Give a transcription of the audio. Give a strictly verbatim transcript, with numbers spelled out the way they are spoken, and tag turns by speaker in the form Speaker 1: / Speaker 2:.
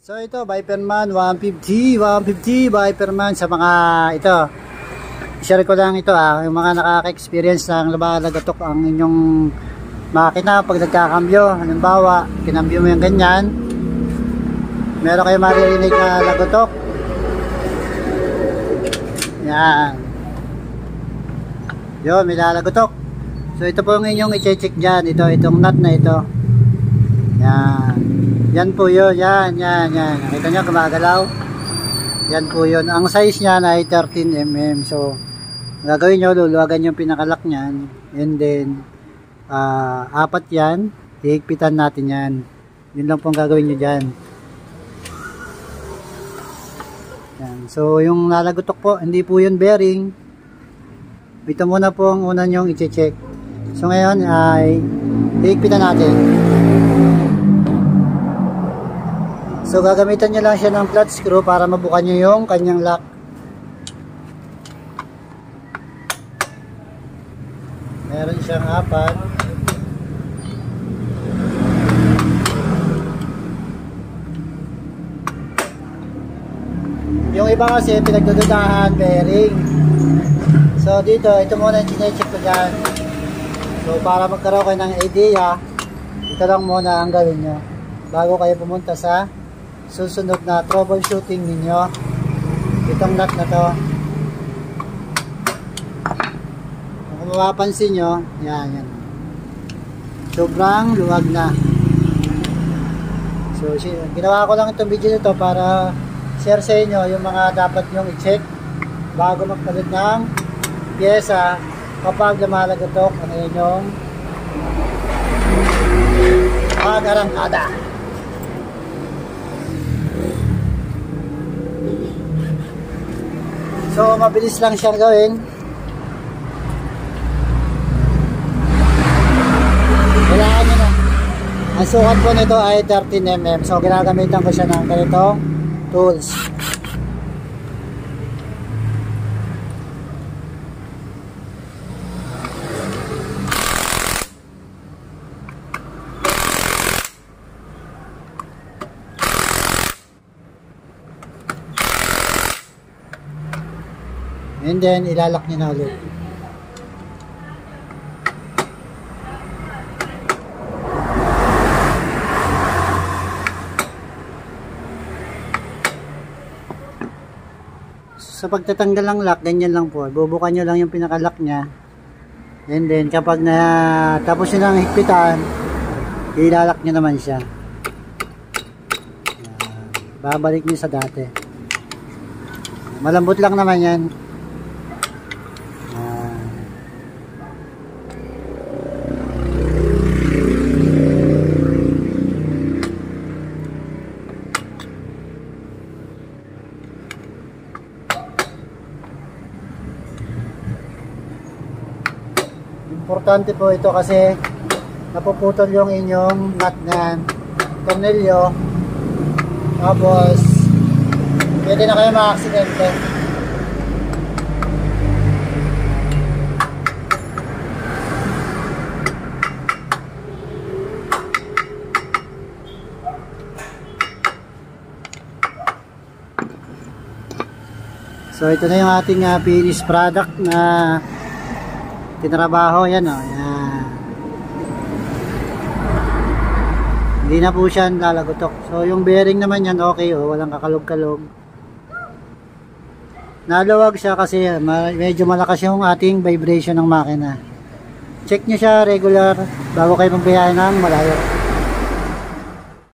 Speaker 1: So ito, Viperman one fifty, one fifty Viperman sa mga ito. I-share ko lang ito ah, yung mga nakaka-experience ng lumalagatok ang inyong makina pag nagkakambyo. Halimbawa, kinambyo mo yung ganyan. Meron kayo maririnig na lagotok. Yan. Yun, may lalagotok. So ito po yung inyong i-check dyan. Ito, itong nut na ito. Yan. Yan po yun, yan, yan, yan. Nakita nyo, gumagalaw. Yan po yun. Ang size niya ay thirteen millimeter. So, gagawin nyo, luluwagan yung pinakalak niyan. And then, uh, apat yan. Hihigpitan natin yan. Yun lang po ang gagawin nyo dyan. Yan. So, yung lalagotok po, hindi po yun bearing. Ito muna po ang una nyong i-check. So, ngayon ay hihigpitan natin. So gagamitan nyo lang siya ng flat screw para mabukan nyo yung kanyang lock. Meron siyang apat. Yung iba kasi pinagdududahan bearing. So dito, ito muna yung chinecheck ko dyan. So para magkaroon kayo ng idea, ito lang muna ang gawin nyo bago kayo pumunta sa susunod na troubleshooting ninyo. Itong nut na to, kung mapapansin nyo, yan, yan, sobrang luwag na. So ginawa ko lang itong video nito para share sa inyo yung mga dapat nyong i-check bago magpalit ng pyesa kapag lumalagatok ang inyong pag-arangkada. So, mabilis lang siyang gawin. Kailangan nyo na. Ang sukat po nito ay thirteen millimeter. So, ginagamitan ko siya ng ganitong tools. And then, ilalak nyo na ulit. Sa pagtatanggal ng lock, ganyan lang po. Bubukan nyo lang yung pinakalock nya. And then, kapag na tapos nyo ng higpitan, ilalak nyo naman siya. Babalik nyo sa dati. Malambot lang naman yan. Importante po ito kasi napuputol yung inyong nut na tornilyo, tapos pwede na kayo ma-aksidente. So ito na yung ating uh, finished product na tinrabaho. Yan o, yan. Hindi na po siya lalagotok. So yung bearing naman yan okay o, walang kakalog-kalog. Naluwag siya kasi medyo malakas yung ating vibration ng makina. Check nyo siya regular bago kayo magbiyahe ng malayo.